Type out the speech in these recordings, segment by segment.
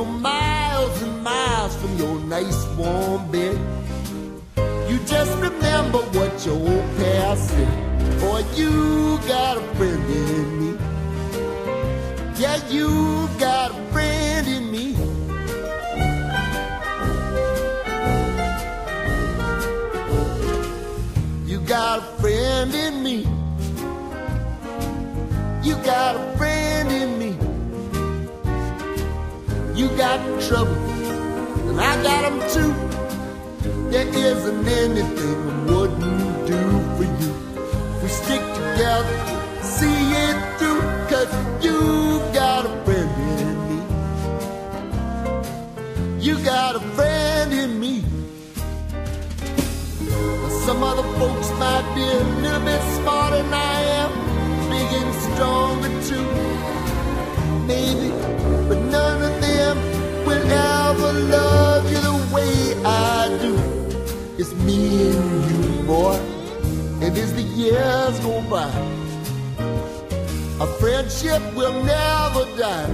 you're miles and miles from your nice warm bed. You just remember what your old past said. Boy, you got a friend in me. Yeah, you got a friend in me. You got a friend in me. You got a friend in me. You got trouble, and I got them too. There isn't anything I wouldn't do for you. We stick together, see it through, 'cause you got a friend in me. You got a friend in me. Some other folks might be a little bit smarter than I am, big and stronger too, maybe, but none of them will ever love you the way I do. It's me and you, boy, and as the years go by, our friendship will never die.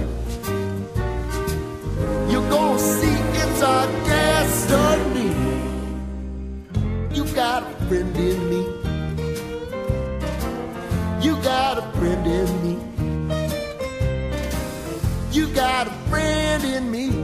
You're gonna see it's our destiny. You got a friend in me. You got a friend in me. You got a friend in me.